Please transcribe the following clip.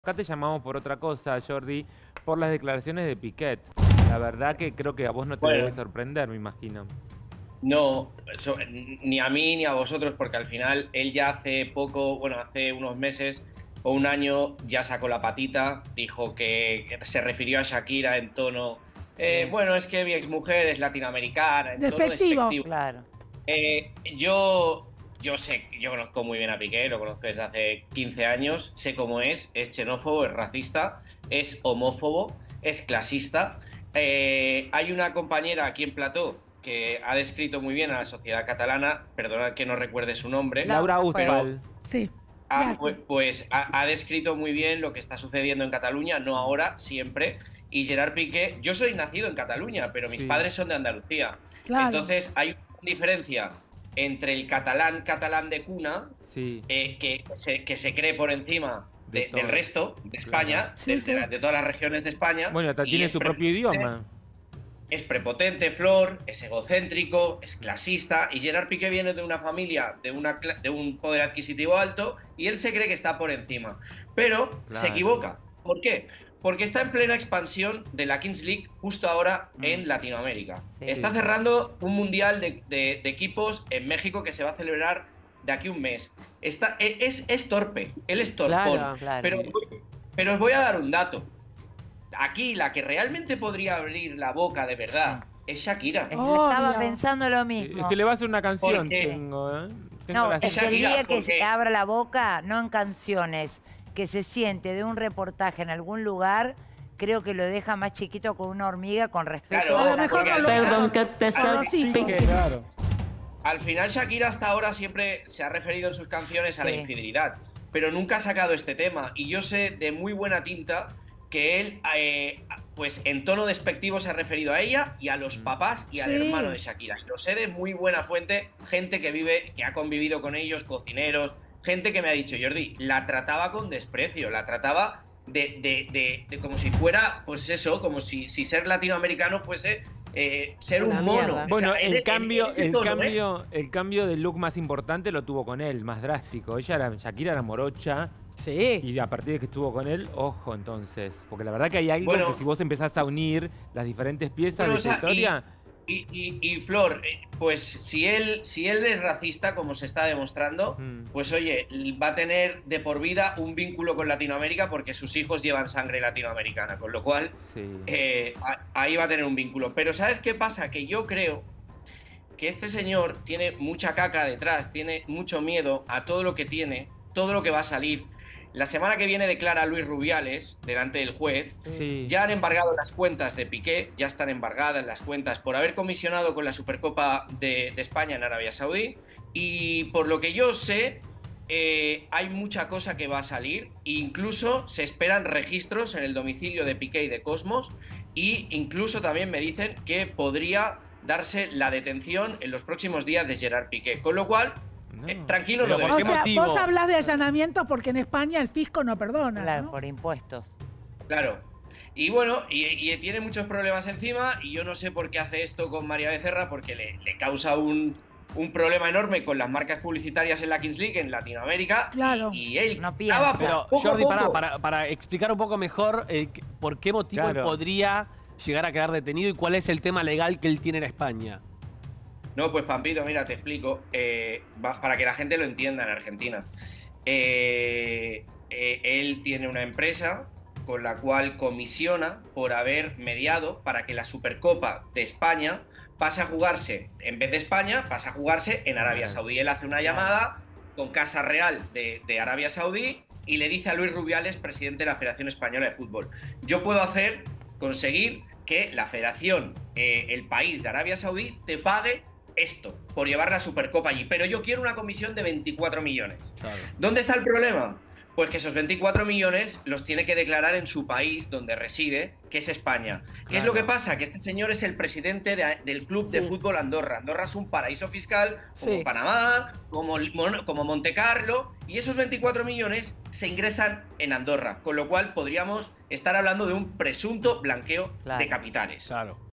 Acá te llamamos por otra cosa, Jordi, por las declaraciones de Piqué. La verdad que creo que a vos no te debe sorprender, me imagino. No, ni a mí ni a vosotros, porque al final él ya hace poco, bueno, hace unos meses o un año ya sacó la patita, dijo que se refirió a Shakira en tono, Sí. bueno, es que mi exmujer es latinoamericana, en tono Despectivo. despectivo. Claro. Yo sé, yo conozco muy bien a Piqué, lo conozco desde hace 15 años, sé cómo es xenófobo, es racista, es homófobo, es clasista. Hay una compañera aquí en Plató que ha descrito muy bien a la sociedad catalana, perdonad que no recuerde su nombre, Laura pero Ustval. Sí. ha descrito muy bien lo que está sucediendo en Cataluña, no ahora, siempre. Y Gerard Piqué, yo soy nacido en Cataluña, pero mis Sí. padres son de Andalucía. Claro. Entonces hay una diferencia entre el catalán de cuna, Sí. que se cree por encima De del todo. resto de Claro. España, Sí, sí. de todas las regiones de España. Bueno, hasta y tiene es su propio idioma. Es prepotente, Flor, es egocéntrico, es clasista, y Gerard Piqué viene de una familia de un poder adquisitivo alto y él se cree que está por encima. Pero se Claro. equivoca. ¿Por qué? Porque está en plena expansión de la Kings League justo ahora en Latinoamérica. Sí. Está cerrando un mundial de equipos en México que se va a celebrar de aquí a un mes. Es torpe, él es torpón. Claro, claro. Pero os voy a dar un dato. Aquí la que realmente podría abrir la boca de verdad es Shakira. Estaba Obvio. pensando lo Es mismo. que le va a hacer una canción, Porque- tengo, ¿eh? Tengo No, la- es que el Shakira, día que porque- se abra la boca, no en canciones, que se siente de un reportaje en algún lugar, creo que lo deja más chiquito con una hormiga con respeto Claro, a A lo la mejor porque no al lo final- Perdón que te a los hijos. Que, claro. Al final Shakira hasta ahora siempre se ha referido en sus canciones a la Sí. infidelidad, pero nunca ha sacado este tema. Y yo sé de muy buena tinta que él, pues en tono despectivo se ha referido a ella y a los papás y al Sí. hermano de Shakira. Lo sé de muy buena fuente, gente que ha convivido con ellos, cocineros, gente que me ha dicho, Jordi, la trataba con desprecio, la trataba de como si fuera, pues eso, como si ser latinoamericano fuese ser Una un mono. mierda. Bueno, O sea, el cambio, ese el tono, cambio del look más importante lo tuvo con él, más drástico. Shakira era morocha Sí. y a partir de que estuvo con él, ojo entonces. Porque la verdad que hay algo Bueno. que si vos empezás a unir las diferentes piezas Bueno, de o esa sea, historia... y Flor, pues si él es racista, como se está demostrando, pues oye, va a tener de por vida un vínculo con Latinoamérica porque sus hijos llevan sangre latinoamericana, con lo cual Sí. ahí va a tener un vínculo. Pero ¿sabes qué pasa? Que yo creo que este señor tiene mucha caca detrás, tiene mucho miedo a todo lo que tiene, todo lo que va a salir. La semana que viene declara Luis Rubiales delante del juez. Sí. Ya han embargado las cuentas de Piqué, ya están embargadas las cuentas por haber comisionado con la Supercopa de España en Arabia Saudí. Y por lo que yo sé, hay mucha cosa que va a salir. E incluso se esperan registros en el domicilio de Piqué y de Cosmos. Y incluso también me dicen que podría darse la detención en los próximos días de Gerard Piqué. Con lo cual, No. tranquilo, Pero no ¿por O qué sea, motivo? vos hablas de allanamientos porque en España el fisco no perdona, Claro, ¿no? por impuestos. Claro. Y bueno, y tiene muchos problemas encima y yo no sé por qué hace esto con María Becerra porque le causa un problema enorme con las marcas publicitarias en la Kings League en Latinoamérica. Claro. Y él No piensa. estaba Pero, poco a Jordi, poco. para explicar un poco mejor por qué motivo él Claro. podría llegar a quedar detenido y cuál es el tema legal que él tiene en España. No, pues Pampito, mira, te explico, para que la gente lo entienda en Argentina. Él tiene una empresa con la cual comisiona por haber mediado para que la Supercopa de España pase a jugarse, en vez de España, pase a jugarse en Arabia Saudí. Él hace una llamada con Casa Real de Arabia Saudí y le dice a Luis Rubiales, presidente de la Federación Española de Fútbol, yo puedo conseguir que la federación, el país de Arabia Saudí, te pague esto por llevar la Supercopa allí, pero yo quiero una comisión de 24 millones. Claro. ¿Dónde está el problema? Pues que esos 24 millones los tiene que declarar en su país donde reside, que es España. ¿Qué es lo que pasa? Que este señor es el presidente del club de fútbol Andorra. Andorra es un paraíso fiscal como Sí. Panamá, como Monte Carlo, y esos 24 millones se ingresan en Andorra, con lo cual podríamos estar hablando de un presunto blanqueo Claro. de capitales. Claro.